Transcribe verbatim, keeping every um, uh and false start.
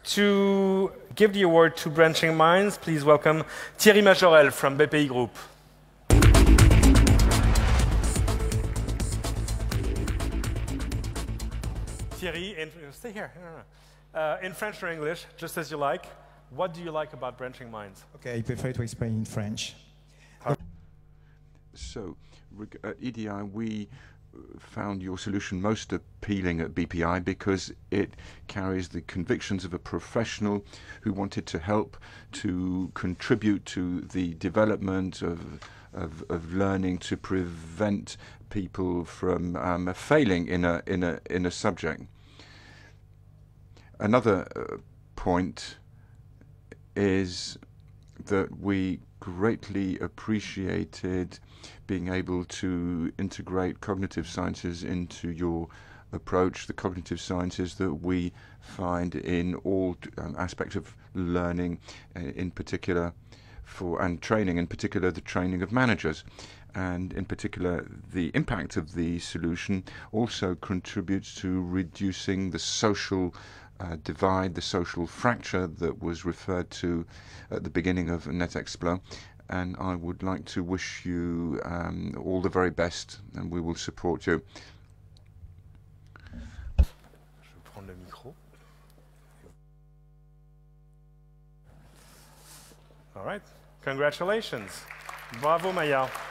To give the award to Branching Minds, please welcome Thierry Majorel from B P I Group. Thierry, in, stay here. Uh, in French or English, just as you like. What do you like about Branching Minds? Okay, I prefer to explain in French. So, at E D I, we found your solution most appealing at B P I because it carries the convictions of a professional who wanted to help to contribute to the development of, of, of learning to prevent people from um, failing in a, in, a, in a subject. Another uh, point is that we greatly appreciated being able to integrate cognitive sciences into your approach, the cognitive sciences that we find in all um, aspects of learning, uh, in particular for and training, in particular the training of managers. And in particular, the impact of the solution also contributes to reducing the social Uh, divide, the social fracture that was referred to at the beginning of NetExplo. And I would like to wish you um, all the very best, and we will support you. Je vais prendre le micro. All right. Congratulations. Bravo, Maya.